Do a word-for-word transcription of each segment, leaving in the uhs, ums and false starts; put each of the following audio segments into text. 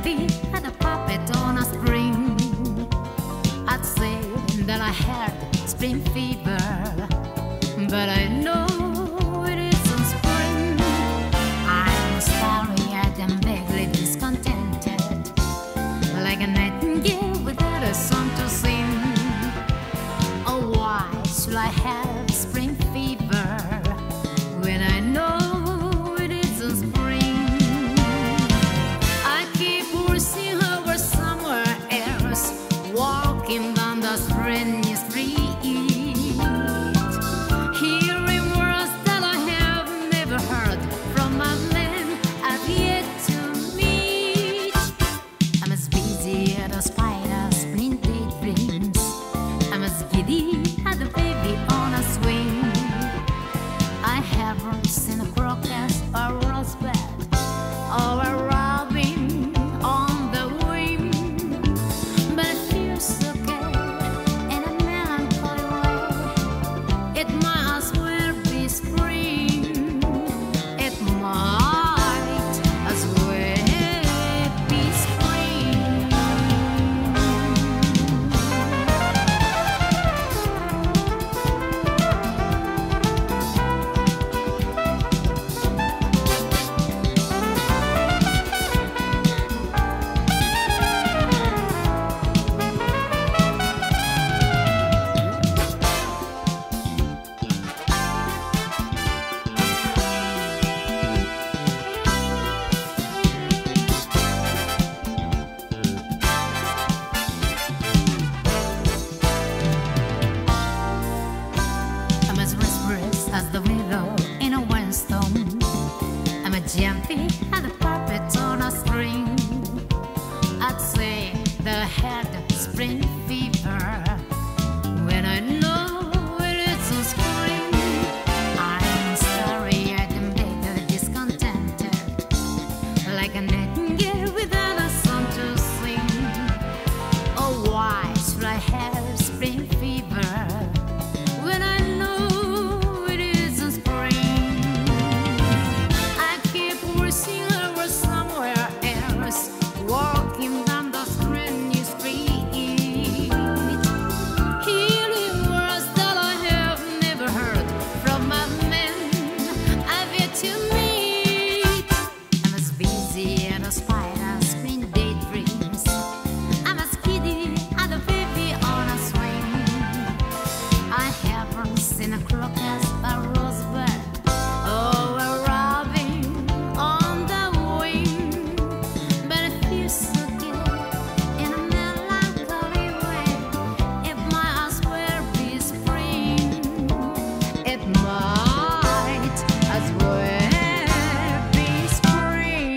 jumpy at a puppet on a string. I'd say that I had spring fever, but I know it isn't spring. I'm sorry, I am vaguely discontented, like a nightingale without a song to sing. Oh, why should I have spring fever when I know it isn't spring? I keep wishing I were somewhere else, walking down the rainy street, hearing words that I have never heard from a man I've yet to meet. I'm as busy as a spider sprinting dreams. I'm as giddy as a baby on a swing. I haven't seen a crocus or rosebud or a robin on the wing, but it feels so good in a melancholy way. It might as well be spring. It might as well be spring. I'm as restless as the willow in a windstorm. I'm a jumpy as a puppet on a string. I'd say that I had spring fever when I know it isn't spring. I'm sorry, I am vaguely discontented, like a nightingale without a song to sing. Oh, why should I have spring fever when I know it isn't spring? I keep wishing I was somewhere else, walking down the rainy street, hearing words that I have never heard from a man I've yet to meet. I'm as busy as a spider spinning daydreams. I'm as giddy as a baby on a swing. I haven't seen a crocus, a rosebud, or a robin on the wing, but it feels so good in a melancholy way. It might as well be spring. It might as well be spring.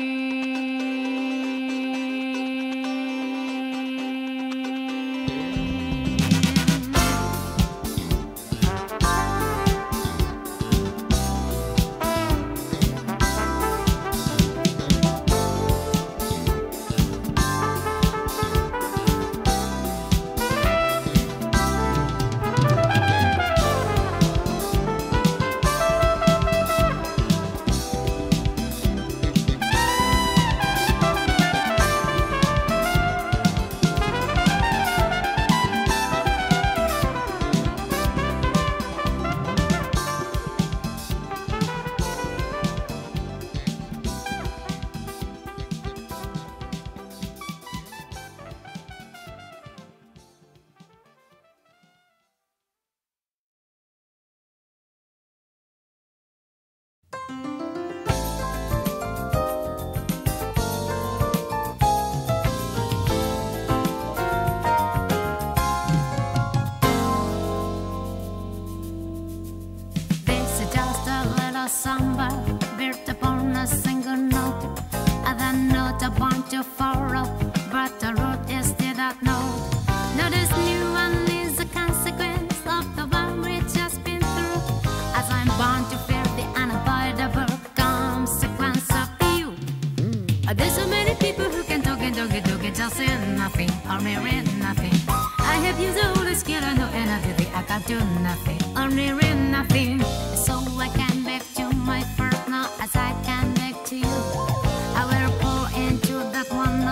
This is just a little samba built upon a single note. Other note a bunch of furrow, but the root is still that note. Notice new one is a consequence of the one we've just been through. As I'm bound to feel the unavoidable consequence of you. Uh, There's so many people who can talk and talk and talk and just say nothing or mere nothing. I have used all the skill I know and I do the I can't do nothing or mere nothing. So I can back to my partner as I can back to you. I will pour into that one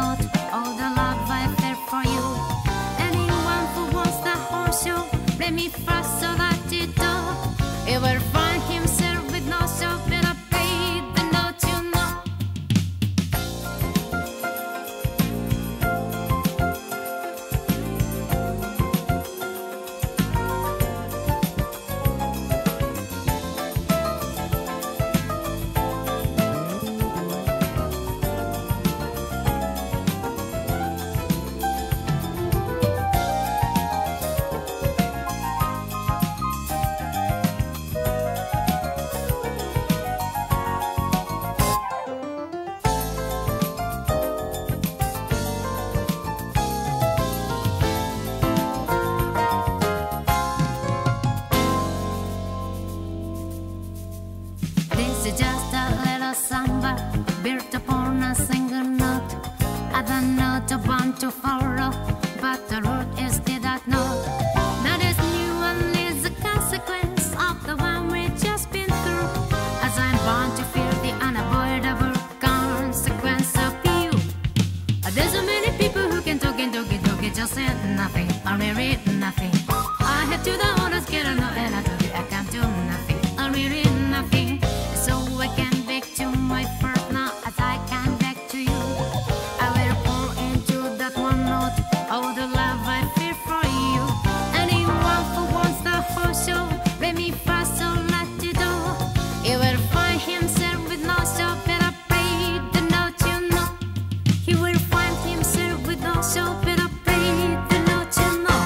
other note bound to follow, but the root is still that note. That is new and is a consequence of the one we just been through. As I'm bound to feel the unavoidable consequence of you. There's so many people who can talk and talk and talk and just say nothing, or really nothing. I head to the honest get a no and I told you I can't do nothing, or really nothing. So I can back to my first now as I can back to you. I will pour into that one note all the love I feel for you. Anyone who wants the whole show, let me fast so let you do. He will find himself with no show, better play the note you know. He will find himself with no show, better play the note you know.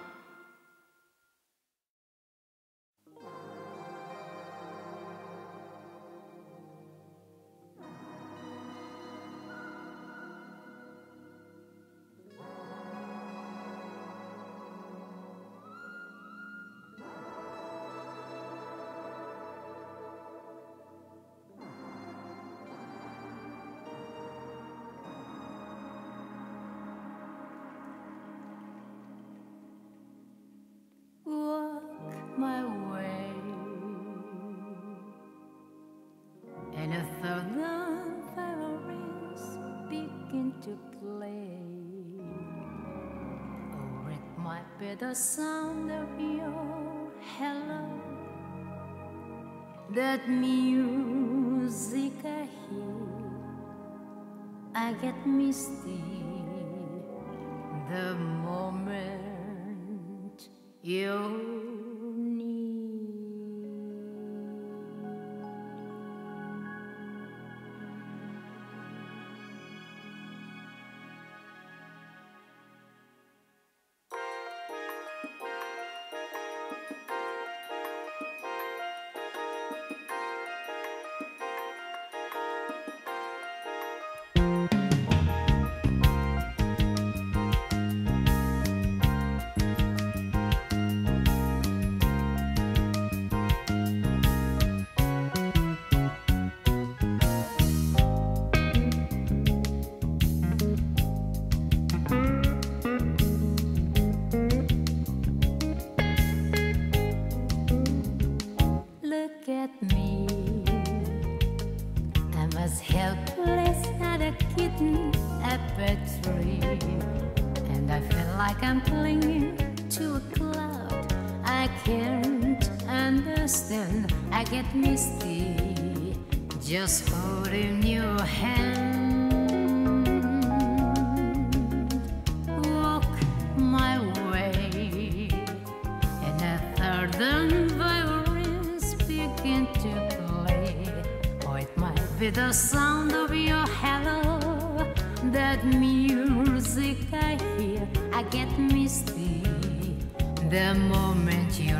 Walk my way, and a thousand violins begin to play. Oh, it might be the sound of your hello, that music I hear. I get misty the moment you I'm clinging to a cloud I can't understand. I get misty just holding your hand. Walk my way, and a thousand violins begin to play. Oh, it might be the sound of your hello, that music I hear. I get misty the moment you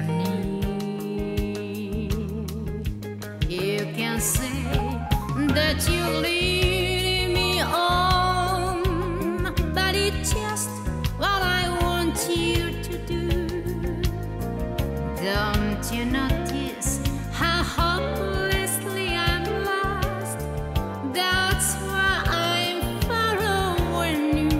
need. You can say that you lead me on, but it's just what I want you to do. Don't you notice how hopelessly I'm lost? That's why I'm following you.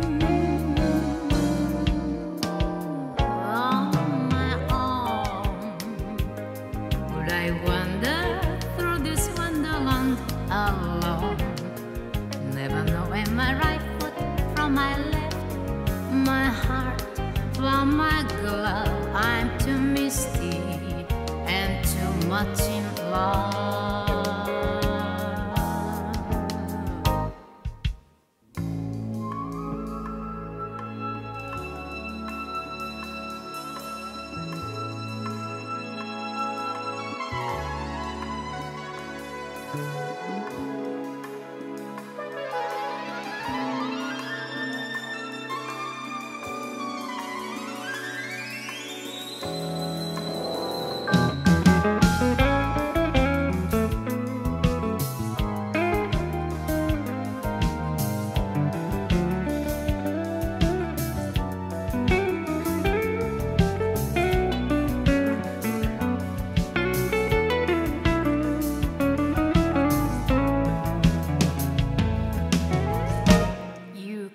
Alone, never knowing my right foot from my left, my heart from my glove. I'm too misty and too much in love.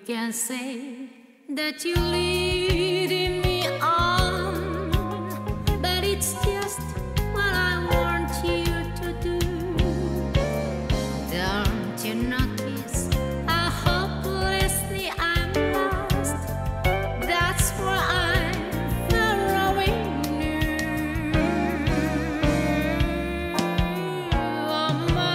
can say that you're leading me on, but it's just what I want you to do. Don't you notice how hopelessly I'm lost? That's why I'm following you on my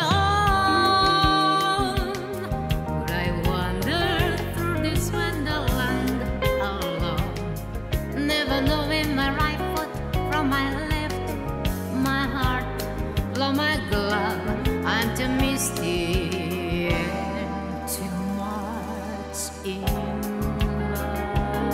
own. Would I wander through this wonderland alone, never knowing my right foot from my left, my heart from my glove? I'm too misty and too much in love.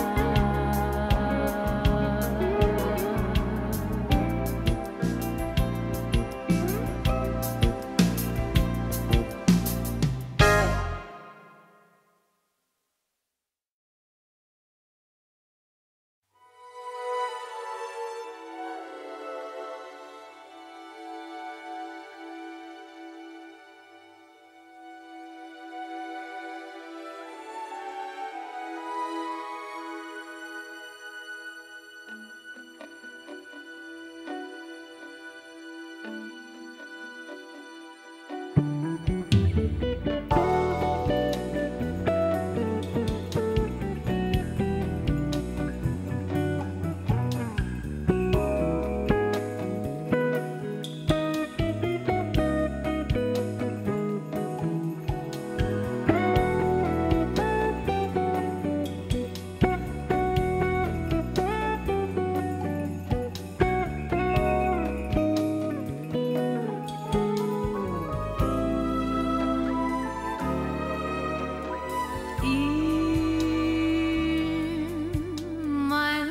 In my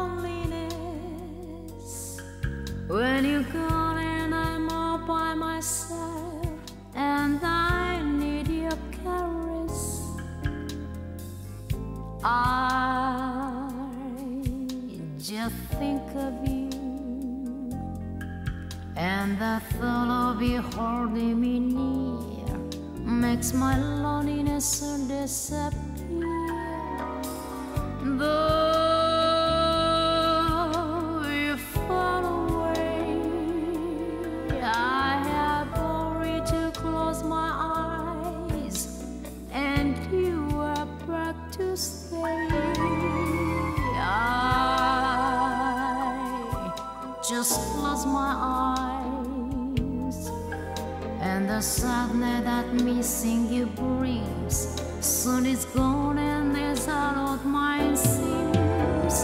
loneliness, when you're gone and I'm all by myself, and I need your caress, I just think of you, and the thought of you holding me near makes my loneliness disappear. Though you far away, I have only to close my eyes, and you are back to stay. I just close my eyes, and the sadness that missing you brings soon is gone, and this out mind seems.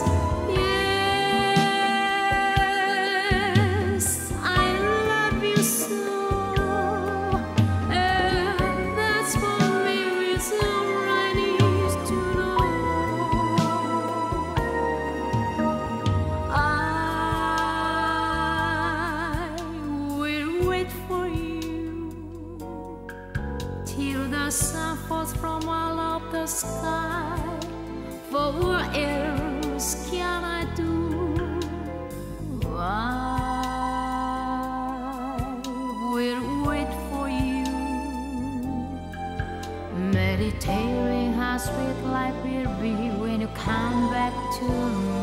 Yes, I love you so, and that's for me reason I need to know. I will wait for you till the sun falls from all of the sky. For what else can I do? I will wait for you, meditating how sweet life will be when you come back to me.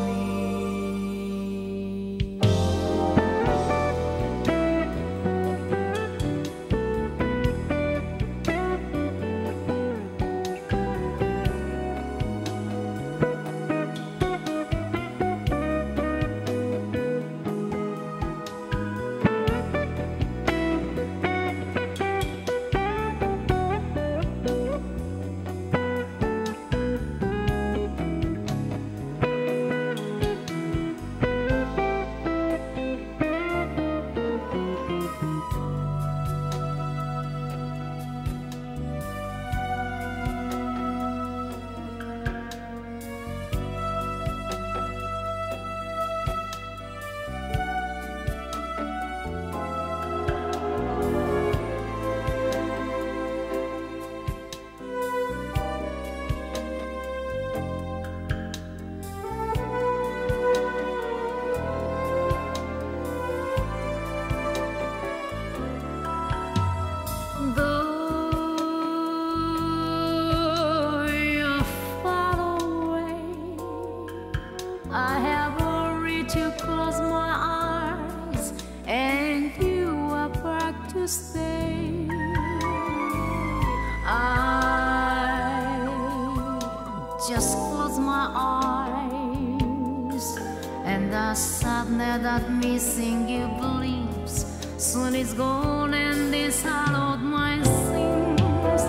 just close my eyes, and the sadness that missing you believes soon is gone, and this hallowed my sins.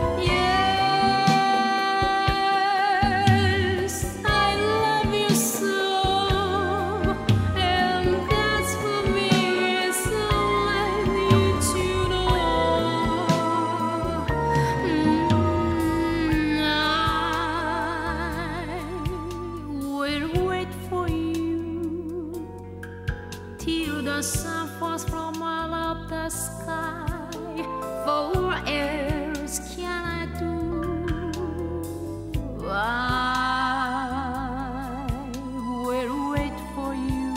Yes, I love you so, and that's for me is all I need to know. Mm, I will wait for you till the sun falls from above the sky. For what else can I do? I will wait for you,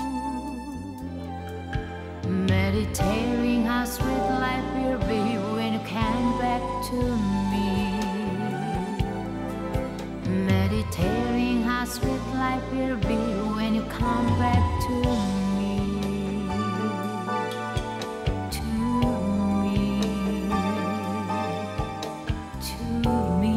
meditating how sweet life will be when you come back to me. Meditating how sweet life will be when you come back to me. To me. To me.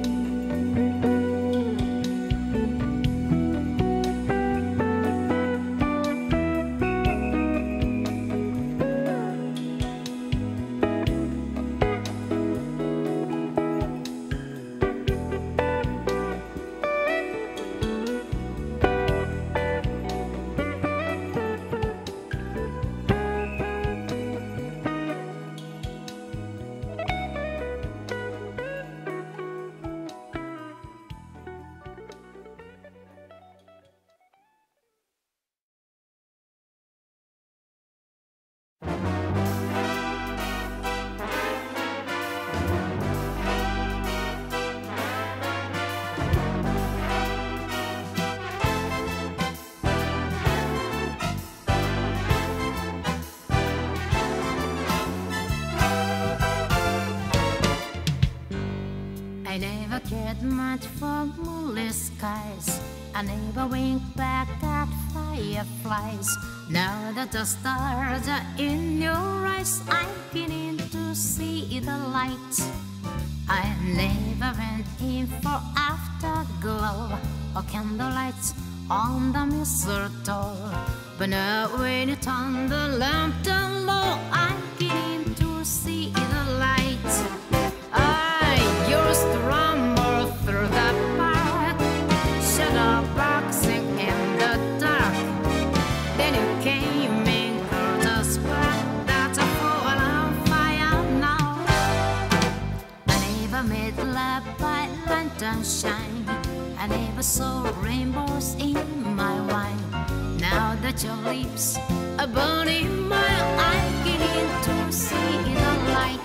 I never cared much for moonless skies. I never winked back at fireflies. Now that the stars are in your eyes, I'm beginning to see the light. I never went in for afterglow or candlelights on the mistletoe, but now when you turn the lamp down low, I'm beginning to see the light. I used to rumble through the park, shadow boxing in the dark. Then you came in, caught a spark that's a fall on fire now. I never made love by lantern shine. I never saw rainbows in my wine. Now that your lips are burning mine, I'm beginning to see the light.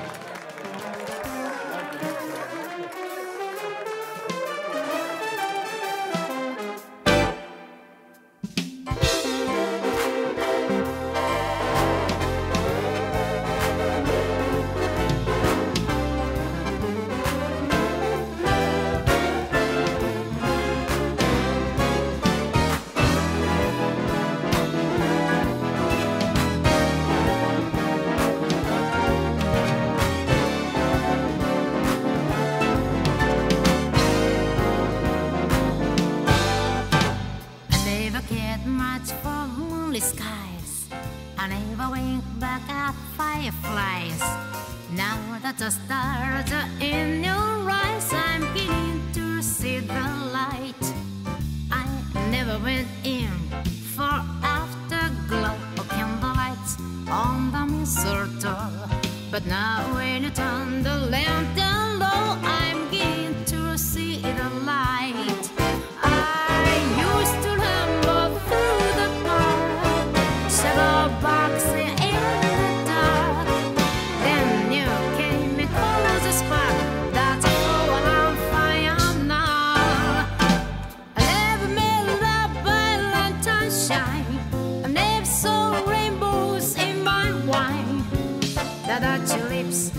Skies. I never wink back at fireflies. Now that the stars are in your eyes, I'm beginning to see the light. I never went in for afterglow or candlelights on the mistletoe, but now when you turn the lamp down low, I'm beginning to see the light. I used to ramble through the park, shadow boxing in the dark. Then you came and caused a spark that's all on fire now. I never made love by lantern shine. I never saw rainbows in my wine. That at your lips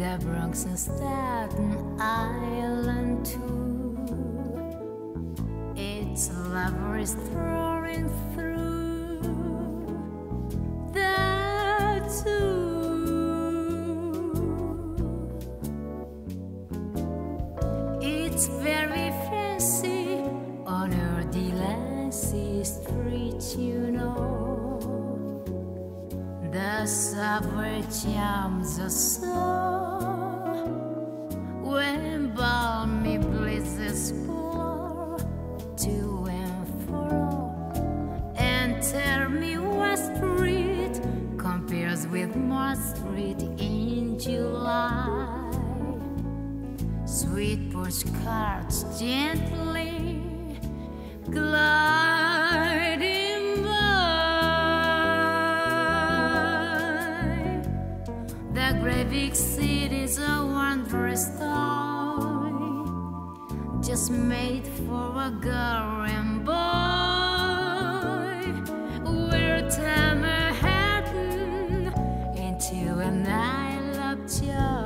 the Bronx and Staten Island too. Its love is throwing through the two. It's very fancy on her Delancey Street, you know. The subway jams are so when balmy blizzards blow to and fro. And tell me what street compares with my street in July. Sweet postcards gently gliding by. The great big city's a wondrous toy, just made for a girl and boy. We'll turn Manhattan into an isle of joy.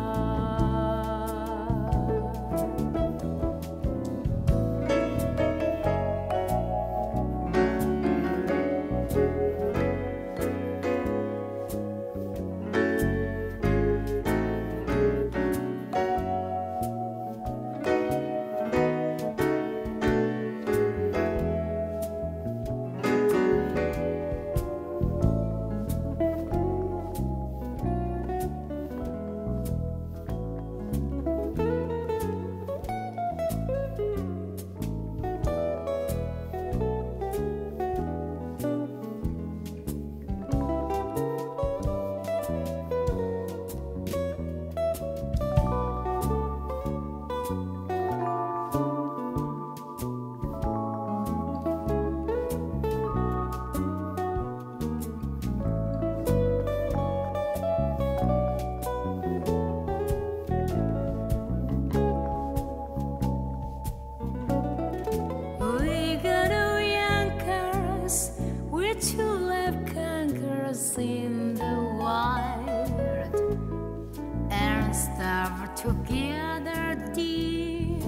In the wild and starve together, dear,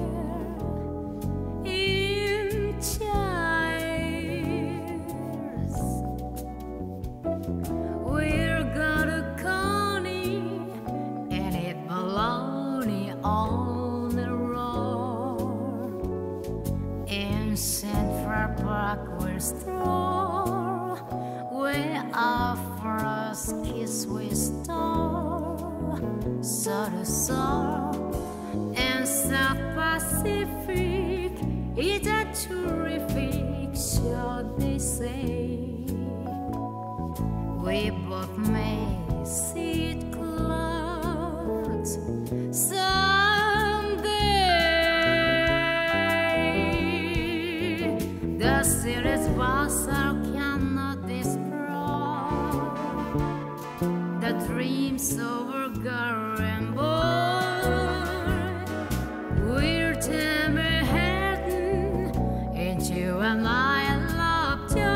in chairs. We're gonna Coney and eat bologna on the road. In Central Park we'll stroll, where our first kiss we stole, soul to soul. And South Pacific is a terrific show, they say. We both may see it close someday. The city's bazaar cannot destroy the dreams of a girl and boy. We'll turn Manhattan into an isle of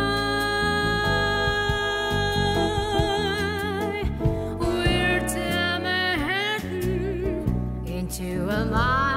joy. We'll turn Manhattan into an isle of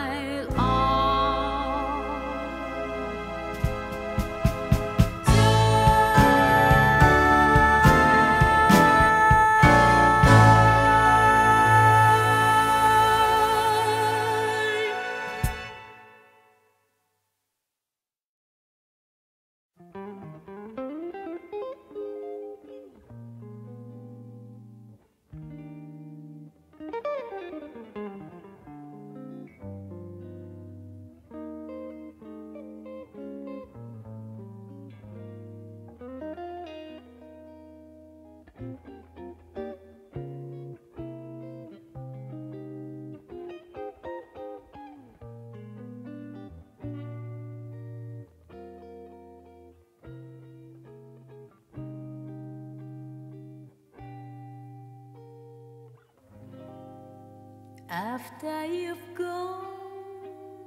after you've gone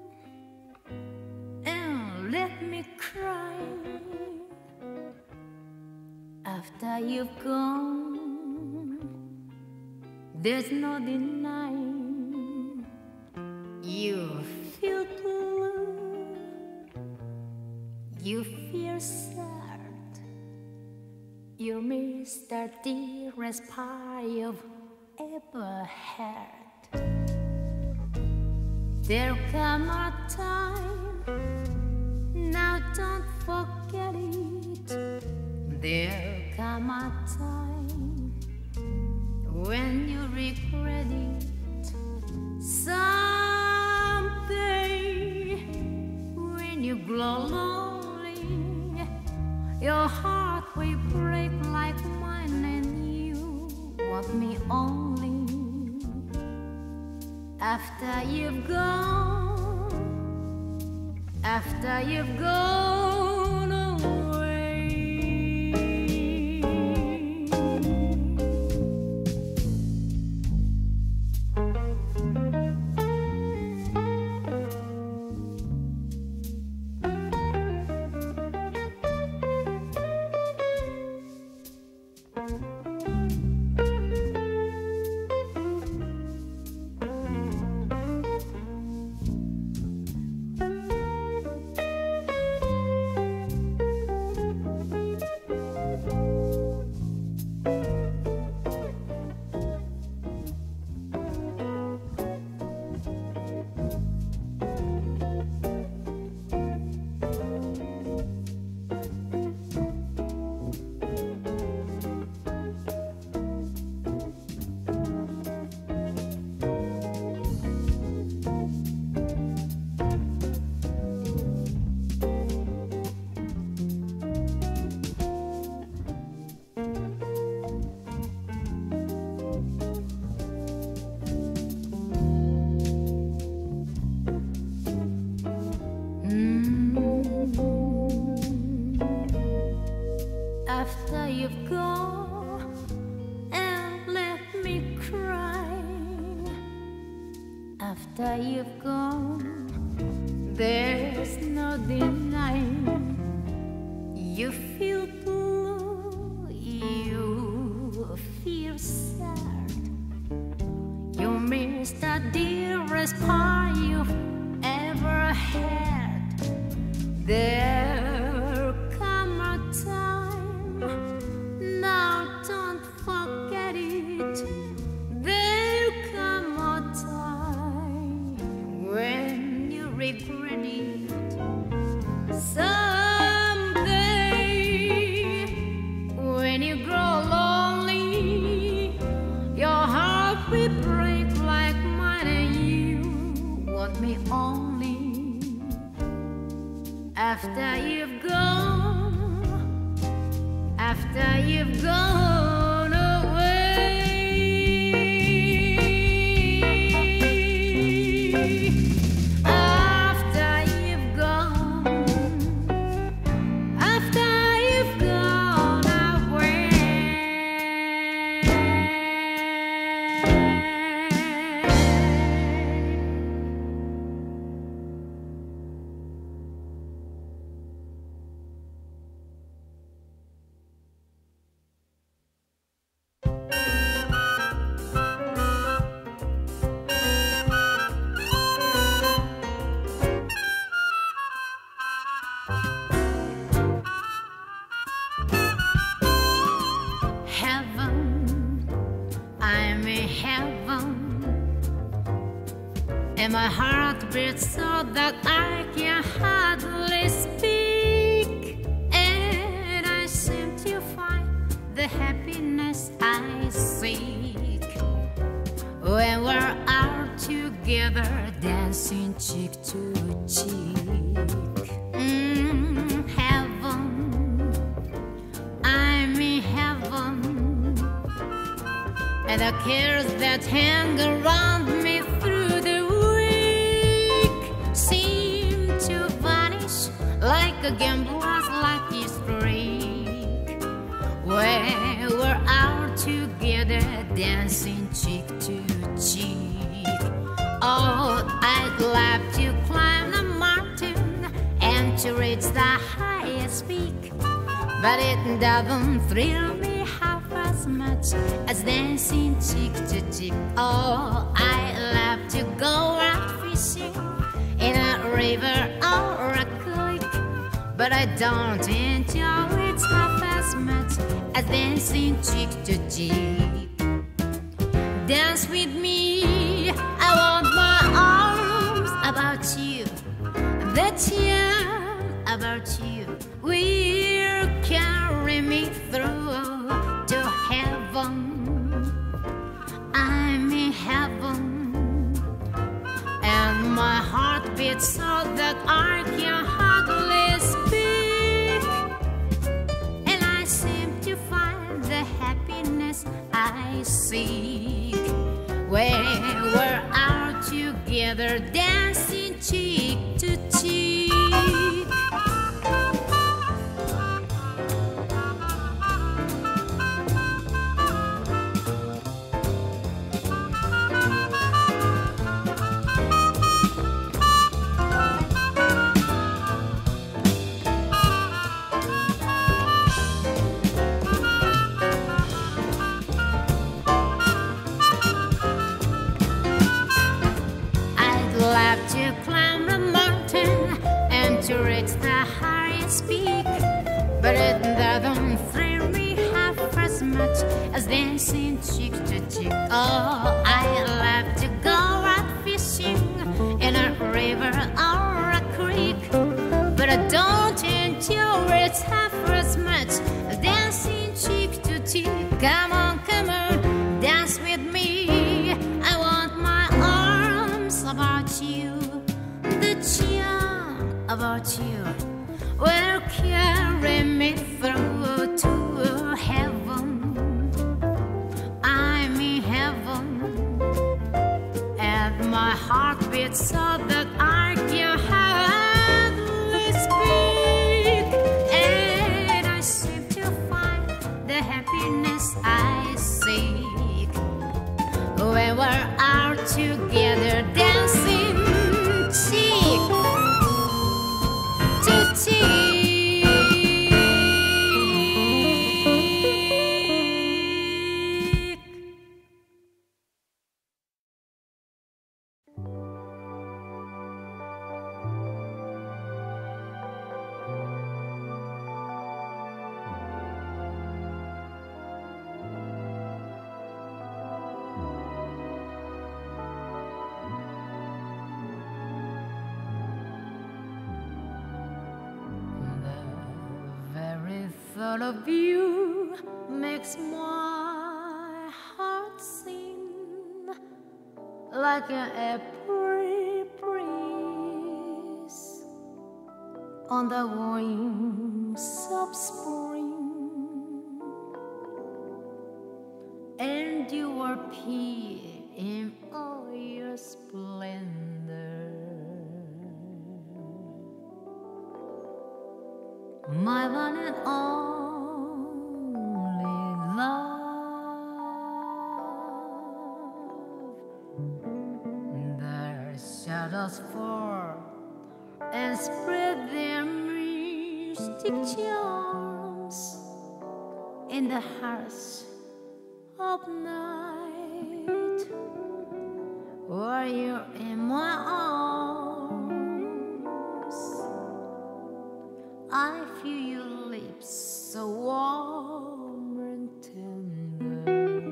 and let me cry. After you've gone, There's no denying you feel blue, you feel sad, you miss the dearest part you've ever had. There'll come a time, now don't forget it. There'll come a time when you regret it. Someday, when you grow lonely, your heart will break like mine, and you want me only. After you've gone, after you've gone away. After you've gone and left me crying, after you've gone, there's no denying you feel blue, you feel sad, you miss the dearest part you've ever had. There'll come a time, now don't forget it. There'll come a time when you regret it. Someday, when you grow lonely, your heart will break like mine, and you want me only. After you've gone, after you've gone away. After you've gone, after you've gone away. Heaven, I'm in heaven, and my heart beats so that I can hardly speak, and I seem to find the happiness I seek when we're out together, dancing cheek to cheek. Mm, heaven, I'm in heaven, and the cares that hang around me through the week seem to vanish like a gambler's lucky streak. When we're out together, dancing cheek to cheek. Oh, I'd love to climb the mountain and to reach the highest peak, but it doesn't thrill me half as as much as dancing cheek to cheek. Oh, I love to go out fishing in a river or a creek, but I don't enjoy it half as much as dancing cheek to cheek. Dance with me, I want my arms about you, the charm about you will carry me through to heaven. I'm in heaven, and my heart beats so that I can hardly speak, and I seem to find the happiness I seek when we're out together dancing cheek to cheek. Reach the highest peak, but it doesn't thrill me half as much as dancing cheek to cheek. Oh, I love to go out fishing in a river or a creek, but I don't enjoy it half as much as dancing cheek to cheek. Come on, come on, dance with me. I want my arms about you, the charm about you will carry me through to heaven. I'm in heaven, and my heart beats so that I can hardly speak, and I seem to find the happiness I seek when we're out together dancing cheek to cheek. Thought of you makes my heart sing like an April breeze on the wings of spring, and you appear in all your splendor, my one and only love. The shadows fall and spread their mystic charms in the hush of night, while you're in my arms. I feel your lips so warm and tender,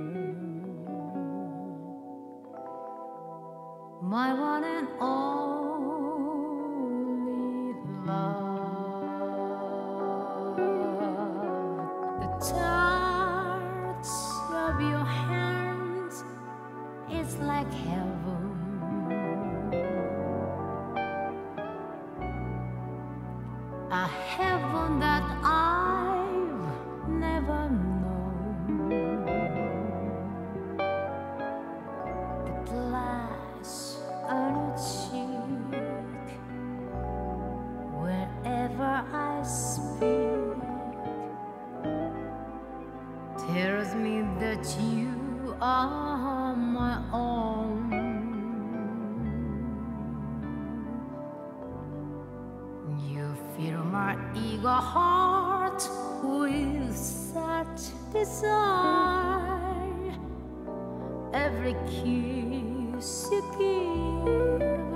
my one and only love. The touch of your hands is like heaven, a heaven that I've never known. The blush on a cheek wherever I speak tells me that you are my own. You fill my eager heart with such desire. Every kiss you give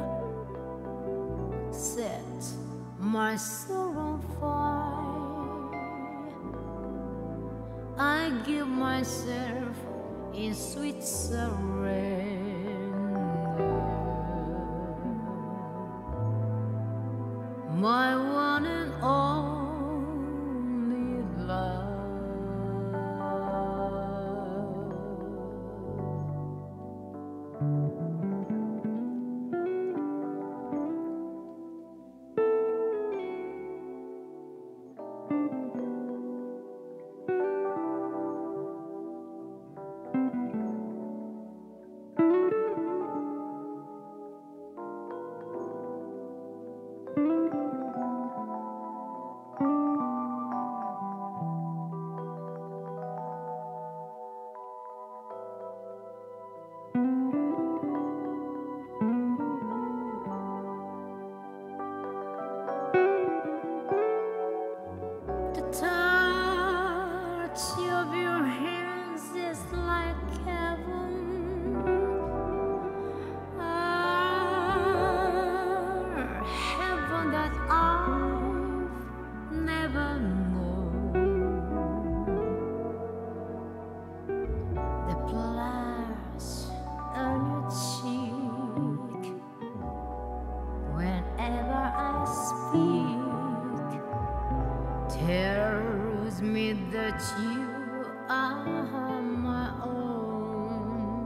sets my soul on fire. I give myself in sweet surrender. My one and only love. Tells me that you are my own.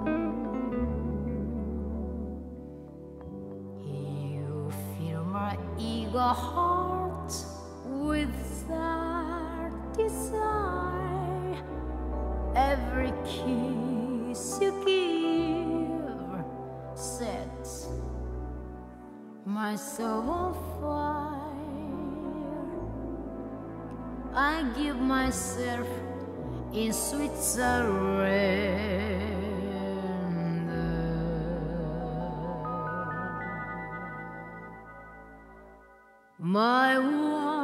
You fill my eager heart with that desire. Every kiss you give sets my soul on fire. I give myself in sweet surrender. My one